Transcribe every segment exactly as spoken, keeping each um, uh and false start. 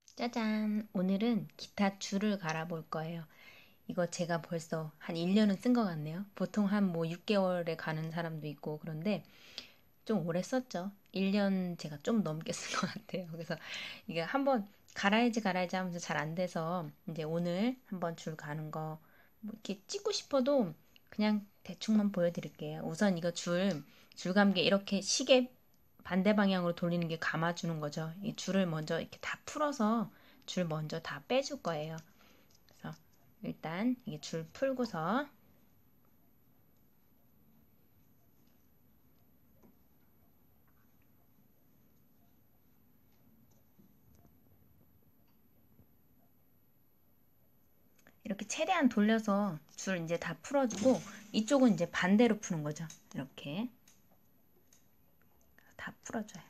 짜잔! 오늘은 기타 줄을 갈아볼 거예요. 이거 제가 벌써 한 일 년은 쓴 것 같네요. 보통 한 뭐 육 개월에 가는 사람도 있고 그런데 좀 오래 썼죠. 일 년 제가 좀 넘게 쓴 것 같아요. 그래서 이게 한번 갈아야지 갈아야지 하면서 잘 안 돼서 이제 오늘 한번 줄 가는 거뭐 이렇게 찍고 싶어도 그냥 대충만 보여드릴게요. 우선 이거 줄, 줄감개 이렇게 시계 반대 방향으로 돌리는 게 감아주는 거죠. 이 줄을 먼저 이렇게 다 풀어서 줄 먼저 다 빼줄 거예요. 그래서 일단 이게 줄 풀고서 이렇게 최대한 돌려서 줄 이제 다 풀어주고 이쪽은 이제 반대로 푸는 거죠. 이렇게 다 풀어줘요.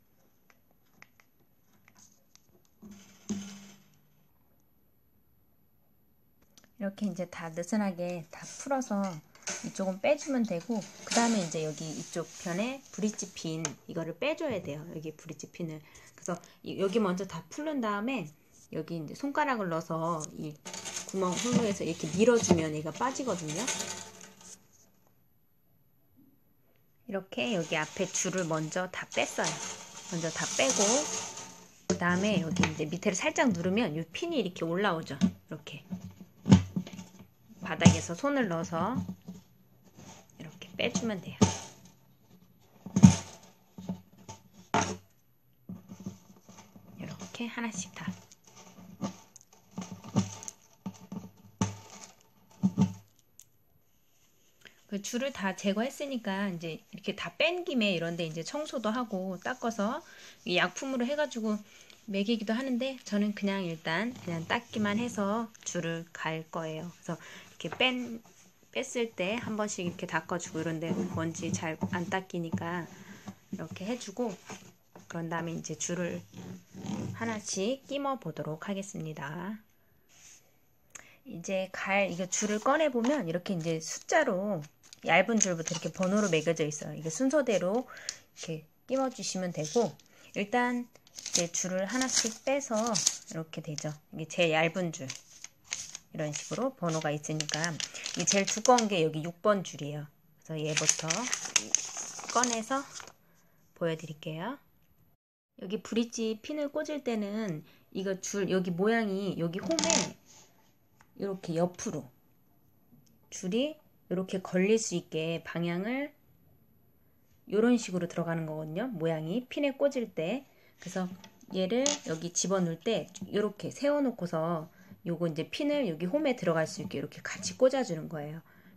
이렇게 이제 다 느슨하게 다 풀어서 이쪽은 빼주면 되고 그 다음에 이제 여기 이쪽 편에 브릿지 핀 이거를 빼줘야 돼요. 여기 브릿지 핀을. 그래서 여기 먼저 다 풀른 다음에 여기 이제 손가락을 넣어서 이 구멍 홀로에서 이렇게 밀어주면 얘가 빠지거든요. 이렇게 여기 앞에 줄을 먼저 다 뺐어요. 먼저 다 빼고 그 다음에 여기 이제 밑에를 살짝 누르면 이 핀이 이렇게 올라오죠. 이렇게 바닥에서 손을 넣어서 이렇게 빼주면 돼요. 이렇게 하나씩 다. 그 줄을 다 제거했으니까 이제 이렇게 다 뺀 김에 이런데 이제 청소도 하고 닦아서 약품으로 해가지고 매기기도 하는데 저는 그냥 일단 그냥 닦기만 해서 줄을 갈 거예요. 그래서 이렇게 뺀 뺐을 때 한 번씩 이렇게 닦아주고 이런데 먼지 잘 안 닦이니까 이렇게 해주고 그런 다음에 이제 줄을 하나씩 끼워 보도록 하겠습니다. 이제 갈 이거 줄을 꺼내 보면 이렇게 이제 숫자로 얇은 줄부터 이렇게 번호로 매겨져 있어요. 이게 순서대로 이렇게 끼워 주시면 되고 일단 이제 줄을 하나씩 빼서 이렇게 되죠. 이게 제일 얇은 줄 이런 식으로 번호가 있으니까 이 제일 두꺼운 게 여기 육 번 줄이에요. 그래서 얘부터 꺼내서 보여드릴게요. 여기 브릿지 핀을 꽂을 때는 이거 줄 여기 모양이 여기 홈에 이렇게 옆으로 줄이 이렇게 걸릴 수 있게 방향을 이런 식으로 들어가는 거거든요. 모양이 핀에 꽂을 때. 그래서 얘를 여기 집어넣을 때 이렇게 세워놓고서 요거 이제 핀을 여기 홈에 들어갈 수 있게 이렇게 같이 꽂아주는 거예요.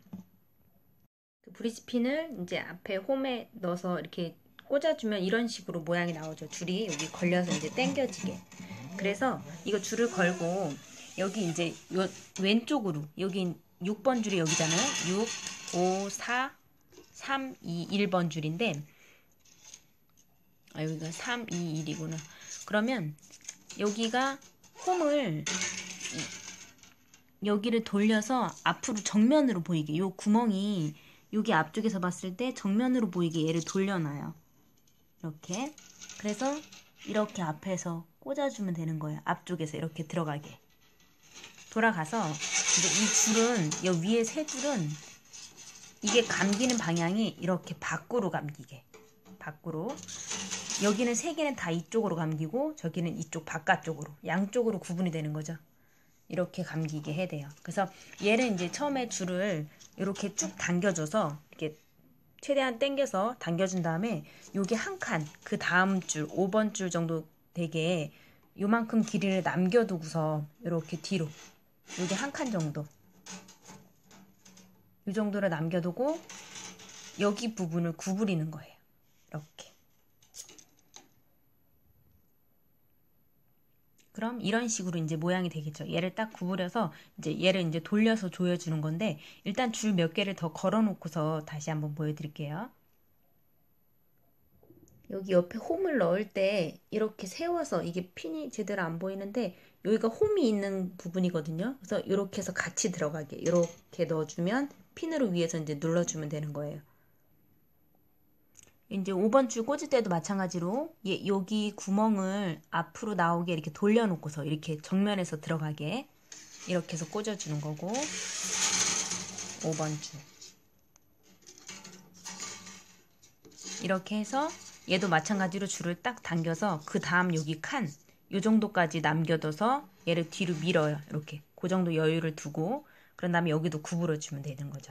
그 브릿지 핀을 이제 앞에 홈에 넣어서 이렇게 꽂아주면 이런 식으로 모양이 나오죠. 줄이 여기 걸려서 이제 당겨지게. 그래서 이거 줄을 걸고 여기 이제 요 왼쪽으로 여기 육 번 줄이 여기잖아요. 육, 오, 사, 삼, 이, 일 번 줄인데 아 여기가 삼, 이, 일이구나. 그러면 여기가 홈을 여기를 돌려서 앞으로 정면으로 보이게 요 구멍이 여기 앞쪽에서 봤을 때 정면으로 보이게 얘를 돌려놔요. 이렇게. 그래서 이렇게 앞에서 꽂아주면 되는 거예요. 앞쪽에서 이렇게 들어가게. 돌아가서 이제 이 줄은 이 위에 세 줄은 이게 감기는 방향이 이렇게 밖으로 감기게. 밖으로. 여기는 세 개는 다 이쪽으로 감기고 저기는 이쪽 바깥쪽으로. 양쪽으로 구분이 되는 거죠. 이렇게 감기게 해야 돼요. 그래서 얘를 이제 처음에 줄을 이렇게 쭉 당겨줘서 이렇게 최대한 당겨서 당겨준 다음에 여기 한 칸, 그 다음 줄, 오 번 줄 정도 되게 요만큼 길이를 남겨두고서 이렇게 뒤로 여기 한 칸 정도 이 정도를 남겨두고 여기 부분을 구부리는 거예요. 이렇게. 그럼 이런 식으로 이제 모양이 되겠죠. 얘를 딱 구부려서 이제 얘를 이제 돌려서 조여주는 건데 일단 줄 몇 개를 더 걸어 놓고서 다시 한번 보여드릴게요. 여기 옆에 홈을 넣을 때 이렇게 세워서 이게 핀이 제대로 안 보이는데 여기가 홈이 있는 부분이거든요. 그래서 이렇게 해서 같이 들어가게 이렇게 넣어주면 핀으로 위에서 이제 눌러주면 되는 거예요. 이제 오 번 줄 꽂을 때도 마찬가지로 예, 여기 구멍을 앞으로 나오게 이렇게 돌려놓고서 이렇게 정면에서 들어가게 이렇게 해서 꽂아주는 거고, 오 번 줄 이렇게 해서 얘도 마찬가지로 줄을 딱 당겨서 그 다음 여기 칸 요 정도까지 남겨둬서 얘를 뒤로 밀어요. 이렇게 그 정도 여유를 두고, 그런 다음에 여기도 구부려 주면 되는 거죠.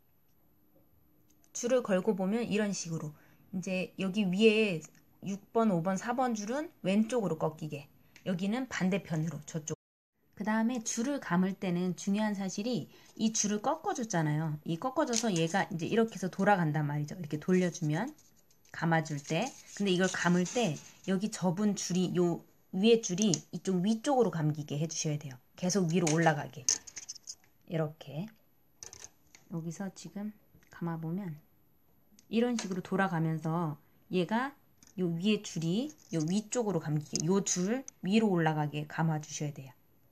줄을 걸고 보면 이런 식으로 이제 여기 위에 육 번, 오 번, 사 번 줄은 왼쪽으로 꺾이게, 여기는 반대편으로 저쪽. 그 다음에 줄을 감을 때는 중요한 사실이 이 줄을 꺾어줬잖아요. 이 꺾어줘서 얘가 이제 이렇게 해서 돌아간단 말이죠. 이렇게 돌려주면 감아줄 때. 근데 이걸 감을 때 여기 접은 줄이 요 위에 줄이 이쪽 위쪽으로 감기게 해주셔야 돼요. 계속 위로 올라가게. 이렇게 여기서 지금 감아보면 이런 식으로 돌아가면서 얘가 요 위에 줄이 요 위쪽으로 감기게, 요 줄 위로 올라가게 감아주셔야 돼요.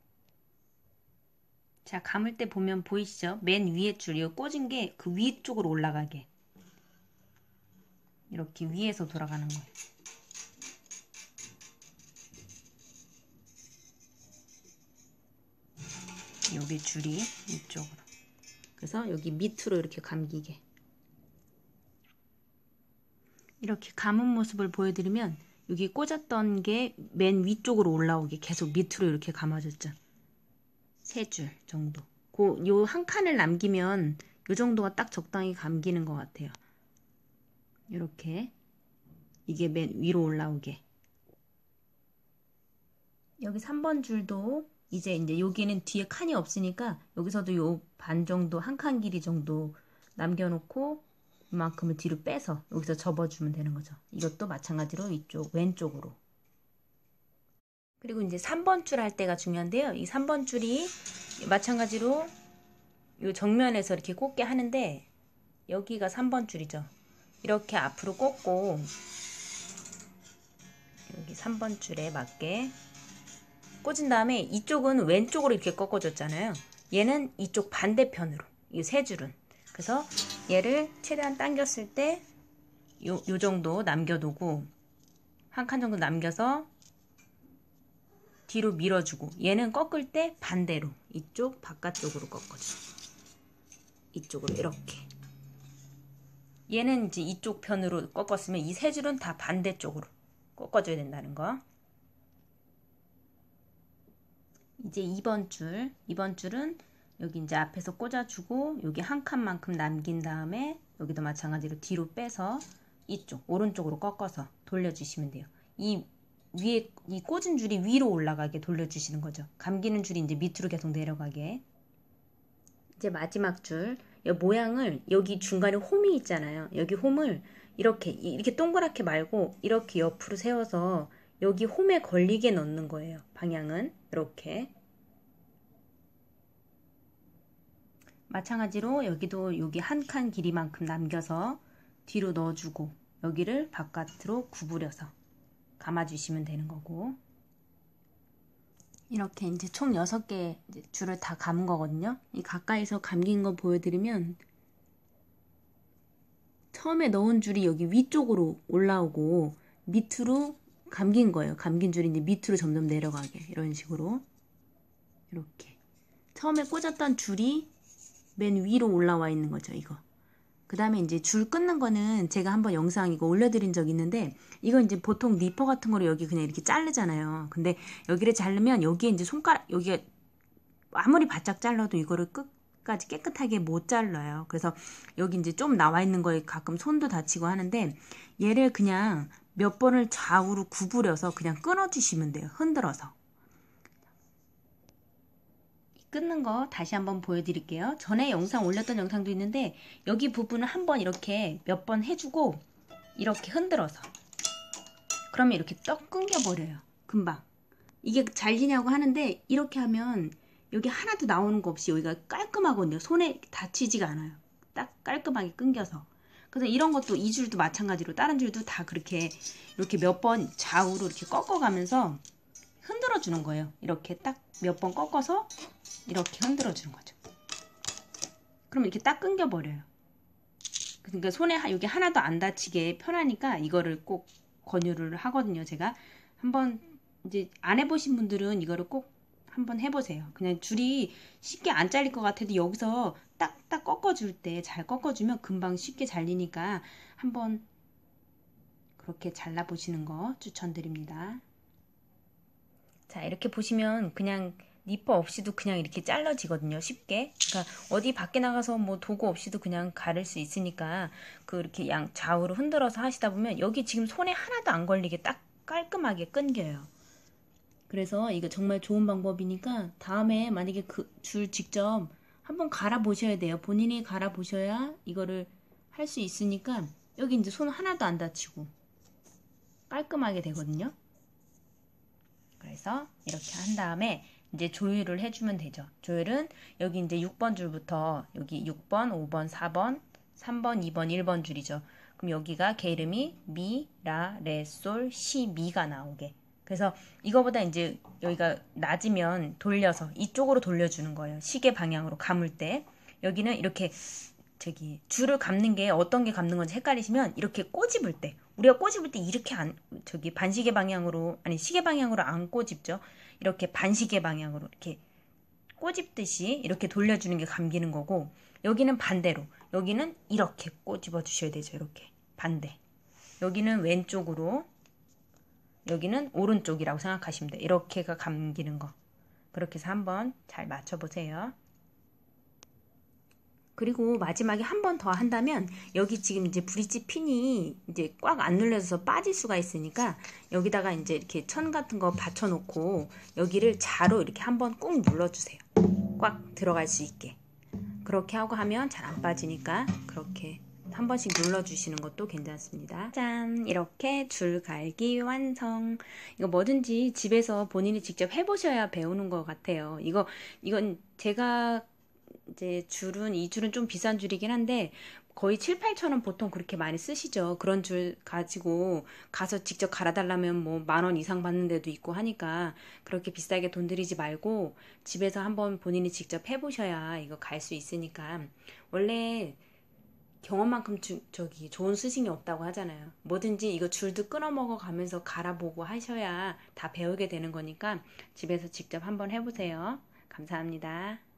자, 감을 때 보면 보이시죠? 맨 위에 줄, 이 꽂은 게 그 위쪽으로 올라가게 이렇게 위에서 돌아가는 거예요. 여기 줄이 이쪽으로, 그래서 여기 밑으로 이렇게 감기게, 이렇게 감은 모습을 보여드리면 여기 꽂았던 게 맨 위쪽으로 올라오게 계속 밑으로 이렇게 감아줬죠. 세 줄 정도. 그 요 한 칸을 남기면 요 정도가 딱 적당히 감기는 것 같아요. 이렇게 이게 맨 위로 올라오게. 여기 삼 번 줄도 이제 이제 여기는 뒤에 칸이 없으니까 여기서도 요 반 정도, 한 칸 길이 정도 남겨놓고 이만큼을 뒤로 빼서 여기서 접어주면 되는 거죠. 이것도 마찬가지로 이쪽 왼쪽으로. 그리고 이제 삼 번 줄 할 때가 중요한데요. 이 삼 번 줄이 마찬가지로 요 정면에서 이렇게 꽂게 하는데, 여기가 삼 번 줄이죠. 이렇게 앞으로 꽂고 여기 삼 번 줄에 맞게 꽂은 다음에 이쪽은 왼쪽으로 이렇게 꺾어줬잖아요. 얘는 이쪽 반대편으로, 이 세 줄은. 그래서 얘를 최대한 당겼을 때 요, 요 정도 남겨두고 한 칸 정도 남겨서 뒤로 밀어주고, 얘는 꺾을 때 반대로 이쪽 바깥쪽으로 꺾어줘. 이쪽으로 이렇게. 얘는 이제 이쪽 편으로 꺾었으면 이 세 줄은 다 반대쪽으로 꺾어줘야 된다는 거. 이제 이 번 줄, 이 번 줄은 여기 이제 앞에서 꽂아주고 여기 한 칸만큼 남긴 다음에 여기도 마찬가지로 뒤로 빼서 이쪽 오른쪽으로 꺾어서 돌려주시면 돼요. 이 위에 이 꽂은 줄이 위로 올라가게 돌려주시는 거죠. 감기는 줄이 이제 밑으로 계속 내려가게. 이제 마지막 줄, 이 모양을 여기 중간에 홈이 있잖아요. 여기 홈을 이렇게 이렇게 동그랗게 말고 이렇게 옆으로 세워서 여기 홈에 걸리게 넣는 거예요. 방향은 이렇게. 마찬가지로 여기도 여기 한 칸 길이만큼 남겨서 뒤로 넣어주고 여기를 바깥으로 구부려서 감아주시면 되는 거고, 이렇게 이제 총 여섯 개 줄을 다 감은 거거든요. 이 가까이서 감긴 거 보여드리면 처음에 넣은 줄이 여기 위쪽으로 올라오고 밑으로 감긴 거예요. 감긴 줄이 이제 밑으로 점점 내려가게, 이런 식으로. 이렇게 처음에 꽂았던 줄이 맨 위로 올라와 있는 거죠. 이거. 그 다음에 이제 줄 끊는 거는 제가 한번 영상 이거 올려드린 적 있는데, 이거 이제 보통 니퍼 같은 거로 여기 그냥 이렇게 자르잖아요. 근데 여기를 자르면 여기에 이제 손가락, 여기가 아무리 바짝 잘라도 이거를 끝까지 깨끗하게 못 잘라요. 그래서 여기 이제 좀 나와 있는 거에 가끔 손도 다치고 하는데, 얘를 그냥 몇 번을 좌우로 구부려서 그냥 끊어주시면 돼요. 흔들어서. 끊는 거 다시 한번 보여드릴게요. 전에 영상 올렸던 영상도 있는데 여기 부분을 한번 이렇게 몇 번 해주고 이렇게 흔들어서, 그러면 이렇게 떡 끊겨버려요. 금방. 이게 잘리냐고 하는데 이렇게 하면 여기 하나도 나오는 거 없이 여기가 깔끔하거든요. 손에 다치지가 않아요. 딱 깔끔하게 끊겨서. 그래서 이런 것도 이 줄도 마찬가지로 다른 줄도 다 그렇게 이렇게 몇 번 좌우로 이렇게 꺾어가면서 흔들어 주는 거예요. 이렇게 딱 몇 번 꺾어서 이렇게 흔들어 주는 거죠. 그럼 이렇게 딱 끊겨 버려요. 그러니까 손에 여기 하나도 안 다치게 편하니까 이거를 꼭 권유를 하거든요. 제가 한번 이제 안 해보신 분들은 이거를 꼭 한번 해보세요. 그냥 줄이 쉽게 안 잘릴 것 같아도 여기서 딱딱 꺾어줄 때 잘 꺾어주면 금방 쉽게 잘리니까 한번 그렇게 잘라보시는 거 추천드립니다. 자, 이렇게 보시면 그냥 니퍼 없이도 그냥 이렇게 잘라지거든요. 쉽게. 그러니까 어디 밖에 나가서 뭐 도구 없이도 그냥 가를 수 있으니까 그 이렇게 양 좌우로 흔들어서 하시다 보면 여기 지금 손에 하나도 안 걸리게 딱 깔끔하게 끊겨요. 그래서 이거 정말 좋은 방법이니까 다음에 만약에 그 줄 직접 한번 갈아 보셔야 돼요. 본인이 갈아 보셔야 이거를 할 수 있으니까 여기 이제 손 하나도 안 다치고 깔끔하게 되거든요. 그래서 이렇게 한 다음에 이제 조율을 해주면 되죠. 조율은 여기 이제 육 번 줄부터 여기 육 번, 오 번, 사 번, 삼 번, 이 번, 일 번 줄이죠. 그럼 여기가 개 이름이 미, 라, 레, 솔, 시, 미가 나오게. 그래서 이거보다 이제 여기가 낮으면 돌려서 이쪽으로 돌려주는 거예요. 시계 방향으로 감을 때. 여기는 이렇게 저기 줄을 감는 게 어떤 게 감는 건지 헷갈리시면 이렇게 꼬집을 때 우리가 꼬집을 때 이렇게 안 저기 반시계 방향으로 아니 시계 방향으로 안 꼬집죠. 이렇게 반시계 방향으로 이렇게 꼬집듯이 이렇게 돌려주는 게 감기는 거고 여기는 반대로 여기는 이렇게 꼬집어 주셔야 되죠. 이렇게 반대. 여기는 왼쪽으로 여기는 오른쪽이라고 생각하시면 돼요. 이렇게가 감기는 거. 그렇게 해서 한번 잘 맞춰보세요. 그리고 마지막에 한 번 더 한다면 여기 지금 이제 브릿지 핀이 이제 꽉 안 눌려져서 빠질 수가 있으니까 여기다가 이제 이렇게 천 같은 거 받쳐 놓고 여기를 자로 이렇게 한번 꾹 눌러주세요. 꽉 들어갈 수 있게. 그렇게 하고 하면 잘 안 빠지니까 그렇게 한 번씩 눌러주시는 것도 괜찮습니다. 짠! 이렇게 줄 갈기 완성! 이거 뭐든지 집에서 본인이 직접 해보셔야 배우는 것 같아요. 이거, 이건 제가 이제 줄은, 이 줄은 좀 비싼 줄이긴 한데 거의 칠, 팔천 원 보통 그렇게 많이 쓰시죠. 그런 줄 가지고 가서 직접 갈아달라면 뭐 만 원 이상 받는 데도 있고 하니까 그렇게 비싸게 돈 들이지 말고 집에서 한번 본인이 직접 해보셔야 이거 갈 수 있으니까 원래 경험만큼 주, 저기 좋은 스승이 없다고 하잖아요. 뭐든지 이거 줄도 끊어먹어 가면서 갈아보고 하셔야 다 배우게 되는 거니까 집에서 직접 한번 해보세요. 감사합니다.